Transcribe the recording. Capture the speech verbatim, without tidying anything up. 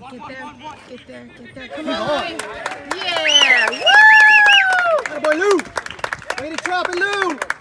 Get there, get there, get there. Come on. Yeah! Woo! Attaboy, Lou! Way to drop it, Lou!